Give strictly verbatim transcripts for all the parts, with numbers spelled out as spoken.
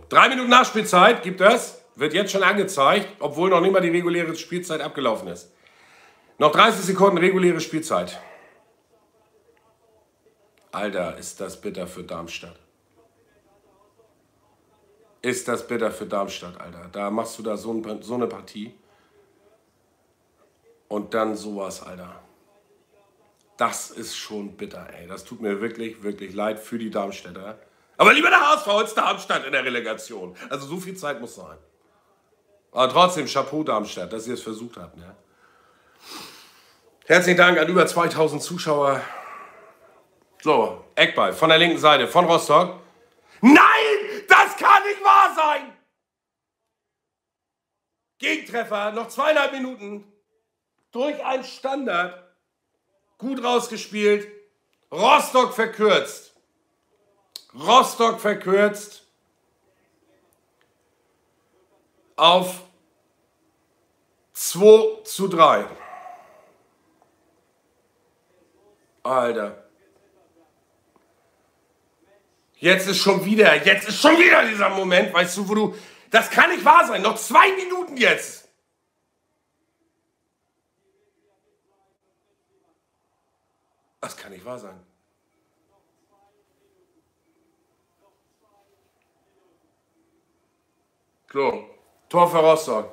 drei Minuten Nachspielzeit gibt es. Wird jetzt schon angezeigt, obwohl noch nicht mal die reguläre Spielzeit abgelaufen ist. Noch dreißig Sekunden reguläre Spielzeit. Alter, ist das bitter für Darmstadt. Ist das bitter für Darmstadt, Alter. Da machst du da so, ein, so eine Partie. Und dann sowas, Alter. Das ist schon bitter, ey. Das tut mir wirklich, wirklich leid für die Darmstädter. Aber lieber der H S V als Darmstadt in der Relegation. Also so viel Zeit muss sein. Aber trotzdem, Chapeau Darmstadt, dass ihr es versucht habt. Ne? Herzlichen Dank an über zweitausend Zuschauer. So, Eckball von der linken Seite von Rostock. Nein, das kann nicht wahr sein! Gegentreffer, noch zweieinhalb Minuten. Durch einen Standard. Gut rausgespielt. Rostock verkürzt. Rostock verkürzt. Auf zwei zu drei. Alter. Jetzt ist schon wieder, jetzt ist schon wieder dieser Moment, weißt du, wo du, das kann nicht wahr sein, noch zwei Minuten jetzt. Das kann nicht wahr sein. So, Tor für Rostock.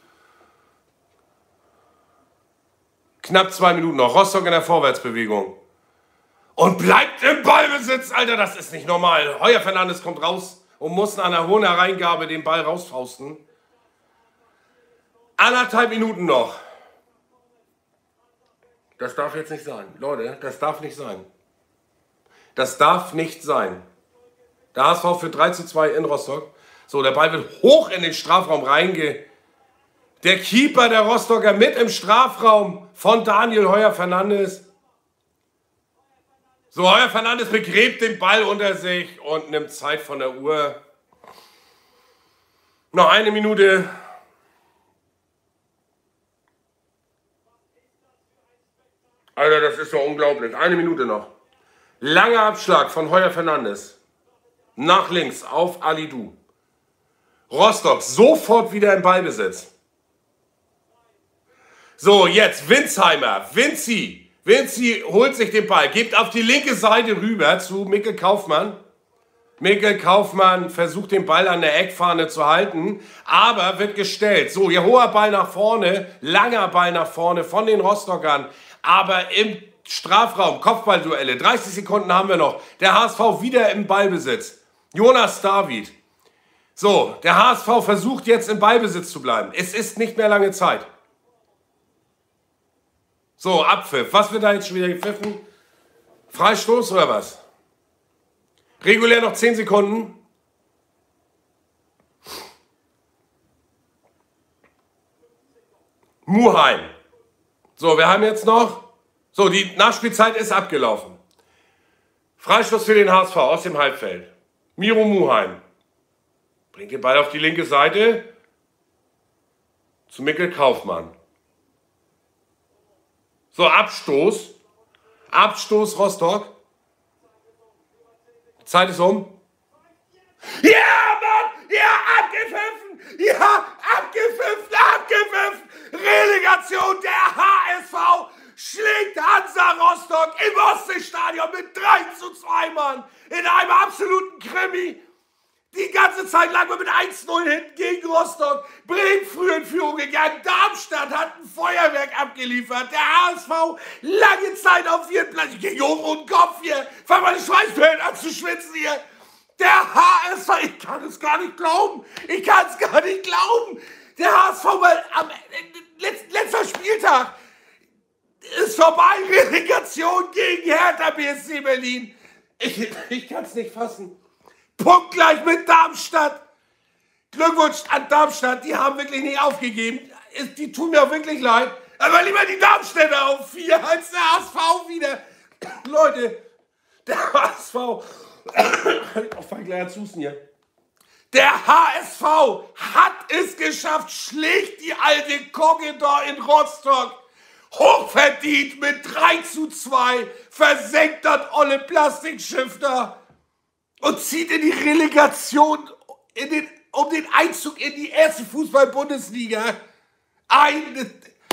Knapp zwei Minuten noch, Rostock in der Vorwärtsbewegung. Und bleibt im Ballbesitz, Alter, das ist nicht normal. Heuer Fernandes kommt raus und muss nach einer hohen Hereingabe den Ball rausfausten. Anderthalb Minuten noch. Das darf jetzt nicht sein. Leute, das darf nicht sein. Das darf nicht sein. Der H S V für drei zu zwei in Rostock. So, der Ball wird hoch in den Strafraum reinge... Der Keeper der Rostocker mit im Strafraum von Daniel Heuer Fernandes. So, Heuer Fernandes begräbt den Ball unter sich und nimmt Zeit von der Uhr. Noch eine Minute. Alter, das ist doch unglaublich. Eine Minute noch. Langer Abschlag von Heuer Fernandes. Nach links auf Alidou. Rostock sofort wieder im Ballbesitz. So, jetzt Winsheimer. Vinci. Vinci holt sich den Ball, gibt auf die linke Seite rüber zu Mikkel Kaufmann. Mikkel Kaufmann versucht den Ball an der Eckfahne zu halten, aber wird gestellt. So, hier hoher Ball nach vorne, langer Ball nach vorne von den Rostockern, aber im Strafraum, Kopfballduelle, dreißig Sekunden haben wir noch. Der H S V wieder im Ballbesitz. Jonas David. So, der H S V versucht jetzt im Ballbesitz zu bleiben. Es ist nicht mehr lange Zeit. So, Abpfiff. Was wird da jetzt schon wieder gepfiffen? Freistoß oder was? Regulär noch zehn Sekunden. Muheim. So, wir haben jetzt noch... So, die Nachspielzeit ist abgelaufen. Freistoß für den H S V aus dem Halbfeld. Miro Muheim. Bringt den Ball auf die linke Seite. Zu Mikkel Kaufmann. So, Abstoß. Abstoß Rostock. Die Zeit ist um. Ja, Mann! Ja, abgepfiffen! Ja, abgepfiffen, abgepfiffen! Relegation, der H S V schlägt Hansa Rostock im Ostseestadion mit drei zu zwei, Mann! In einem absoluten Krimi. Die ganze Zeit lang wir mit eins null hinten gegen Rostock. Bremen früh in Führung gegangen. Darmstadt hat ein Feuerwerk abgeliefert. Der H S V lange Zeit auf vierten Platz. Ich gehe hoch und Kopf hier. Fang mal die Schweißperlen an zu schwitzen hier. Der H S V, ich kann es gar nicht glauben. Ich kann es gar nicht glauben. Der H S V mal am letzter Spieltag ist vorbei. Relegation gegen Hertha B S C Berlin. Ich, ich kann es nicht fassen. Punktgleich mit Darmstadt. Glückwunsch an Darmstadt, die haben wirklich nicht aufgegeben. Die tun mir auch wirklich leid. Aber lieber die Darmstädter auf vier als der H S V wieder. Leute, der H S V, ich fang gleich an zu husten hier. Der H S V hat es geschafft, schlägt die alte Kogedor in Rostock. Hochverdient mit drei zu zwei, versenkt das olle Plastikschiff da. Und zieht in die Relegation in den, um den Einzug in die erste Fußball-Bundesliga. Ein,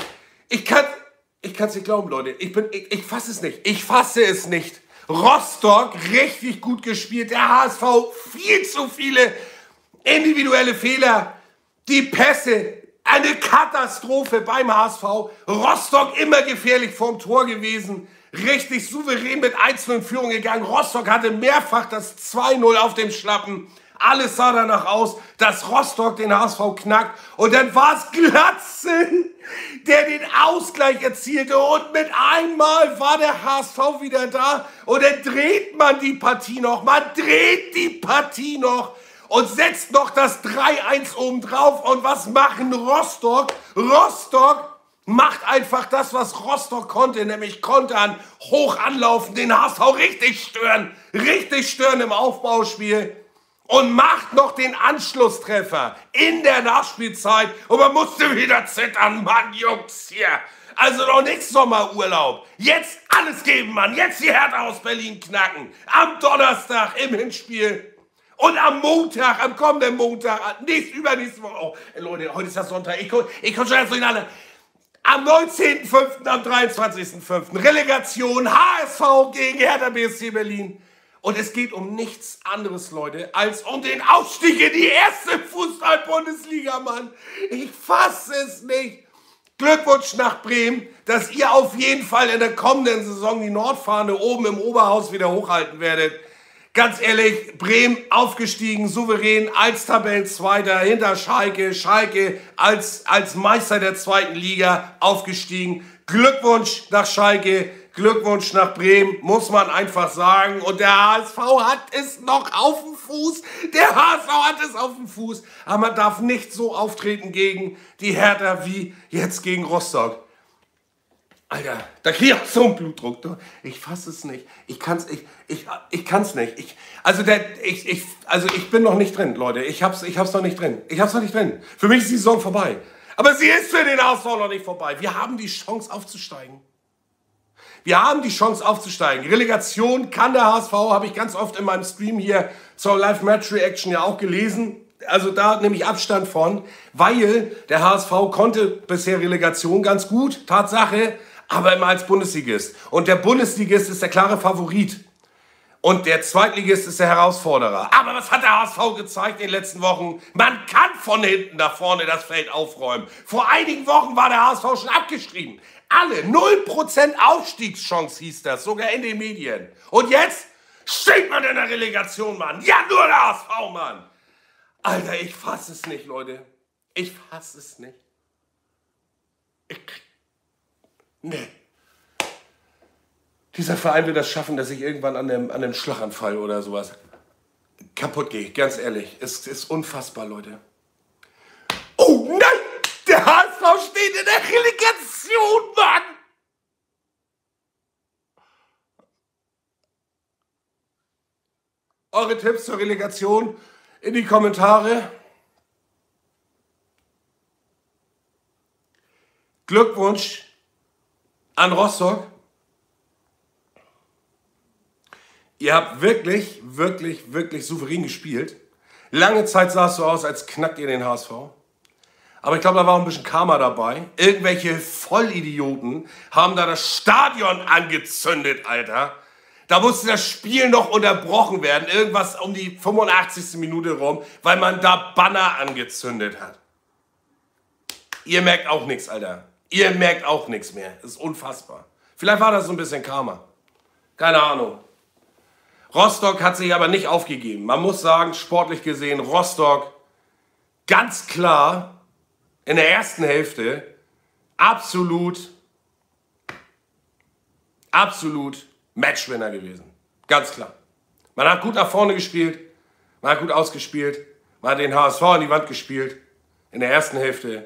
ich kann ich kann's nicht glauben, Leute. Ich, bin, ich, ich fasse es nicht. Ich fasse es nicht. Rostock, richtig gut gespielt. Der H S V, viel zu viele individuelle Fehler. Die Pässe, eine Katastrophe beim H S V. Rostock immer gefährlich vorm Tor gewesen. Richtig souverän mit eins null in Führung gegangen. Rostock hatte mehrfach das zwei null auf dem Schlappen. Alles sah danach aus, dass Rostock den H S V knackt. Und dann war es Glatzel, der den Ausgleich erzielte. Und mit einmal war der H S V wieder da. Und dann dreht man die Partie noch. Man dreht die Partie noch. Und setzt noch das drei eins oben drauf. Und was machen Rostock? Rostock macht einfach das, was Rostock konnte. Nämlich kontern, hoch anlaufen, den H S V richtig stören. Richtig stören im Aufbauspiel. Und macht noch den Anschlusstreffer in der Nachspielzeit. Und man musste wieder zittern, Mann, Jungs, hier. Also noch nichts Sommerurlaub. Jetzt alles geben, Mann. Jetzt die Hertha aus Berlin knacken. Am Donnerstag im Hinspiel. Und am Montag, am kommenden Montag, nächst, übernächste Woche. Oh, Leute, heute ist das Sonntag. Ich, ich komme schon erst durcheinander. Am neunzehnten fünften, am dreiundzwanzigsten fünften Relegation H S V gegen Hertha B S C Berlin. Und es geht um nichts anderes, Leute, als um den Aufstieg in die erste Fußball-Bundesliga, Mann. Ich fasse es nicht. Glückwunsch nach Bremen, dass ihr auf jeden Fall in der kommenden Saison die Nordfahne oben im Oberhaus wieder hochhalten werdet. Ganz ehrlich, Bremen aufgestiegen, souverän als Tabellenzweiter hinter Schalke. Schalke als, als Meister der zweiten Liga aufgestiegen. Glückwunsch nach Schalke. Glückwunsch nach Bremen, muss man einfach sagen. Und der H S V hat es noch auf dem Fuß. Der H S V hat es auf dem Fuß. Aber man darf nicht so auftreten gegen die Hertha wie jetzt gegen Rostock. Alter, da krieg ich auch so einen Blutdruck. Du. Ich fasse es nicht. Ich kann's, ich, ich, ich kann's nicht. Ich, also, der, ich, ich, also ich bin noch nicht drin, Leute. Ich hab's, ich hab's noch nicht drin. Ich hab's noch nicht drin. Für mich ist die Saison vorbei. Aber sie ist für den H S V noch nicht vorbei. Wir haben die Chance aufzusteigen. Wir haben die Chance aufzusteigen. Relegation kann der H S V, habe ich ganz oft in meinem Stream hier zur Live-Match-Reaction ja auch gelesen. Also da nehme ich Abstand von, weil der H S V konnte bisher Relegation ganz gut, Tatsache, aber immer als Bundesligist. Und der Bundesligist ist der klare Favorit. Und der Zweitligist ist der Herausforderer. Aber was hat der H S V gezeigt in den letzten Wochen? Man kann von hinten nach vorne das Feld aufräumen. Vor einigen Wochen war der H S V schon abgeschrieben. Alle, null Prozent Aufstiegschance hieß das, sogar in den Medien. Und jetzt steht man in der Relegation, Mann. Ja, nur der H S V, Mann. Alter, ich fasse es nicht, Leute. Ich fasse es nicht. Ich, nee. Dieser Verein will das schaffen, dass ich irgendwann an einem, an einem Schlaganfall oder sowas kaputt gehe. Ganz ehrlich, es ist unfassbar, Leute. Oh nein! Der H S V steht in der Relegation, Mann! Eure Tipps zur Relegation in die Kommentare. Glückwunsch an Rostock. Ihr habt wirklich, wirklich, wirklich souverän gespielt. Lange Zeit sah es so aus, als knackt ihr den H S V. Aber ich glaube, da war auch ein bisschen Karma dabei. Irgendwelche Vollidioten haben da das Stadion angezündet, Alter. Da musste das Spiel noch unterbrochen werden. Irgendwas um die fünfundachtzigste Minute rum, weil man da Banner angezündet hat. Ihr merkt auch nichts, Alter. Ihr merkt auch nichts mehr. Das ist unfassbar. Vielleicht war das so ein bisschen Karma. Keine Ahnung. Rostock hat sich aber nicht aufgegeben. Man muss sagen, sportlich gesehen, Rostock ganz klar in der ersten Hälfte absolut, absolut Matchwinner gewesen. Ganz klar. Man hat gut nach vorne gespielt, man hat gut ausgespielt, man hat den H S V an die Wand gespielt in der ersten Hälfte.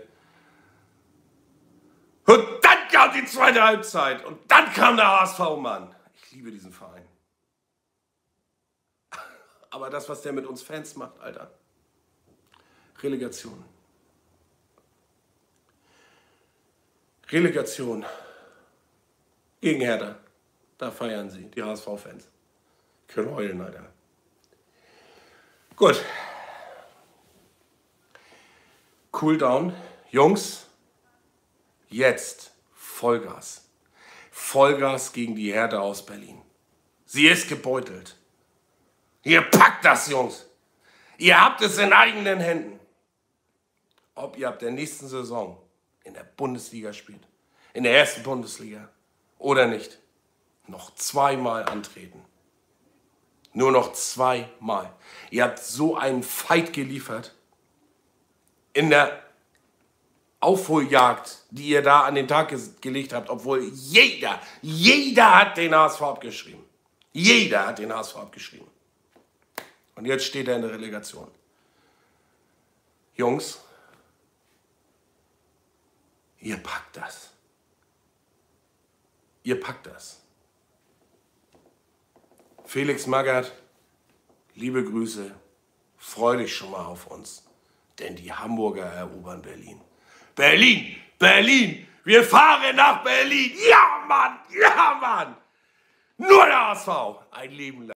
Und dann kam die zweite Halbzeit und dann kam der H S V, Mann. Ich liebe diesen Verein. Aber das, was der mit uns Fans macht, Alter. Relegation. Relegation. Gegen Hertha. Da feiern sie, die H S V-Fans. Können heulen, Alter. Gut. Cooldown. Jungs, jetzt Vollgas. Vollgas gegen die Hertha aus Berlin. Sie ist gebeutelt. Ihr packt das, Jungs. Ihr habt es in eigenen Händen. Ob ihr ab der nächsten Saison in der Bundesliga spielt, in der ersten Bundesliga oder nicht, noch zweimal antreten. Nur noch zweimal. Ihr habt so einen Fight geliefert in der Aufholjagd, die ihr da an den Tag gelegt habt, obwohl jeder, jeder hat den H S V abgeschrieben. Jeder hat den H S V abgeschrieben. Und jetzt steht er in der Relegation. Jungs, ihr packt das. Ihr packt das. Felix Magath, liebe Grüße, freu dich schon mal auf uns, denn die Hamburger erobern Berlin. Berlin, Berlin, wir fahren nach Berlin. Ja, Mann, ja, Mann. Nur der H S V, ein Leben lang.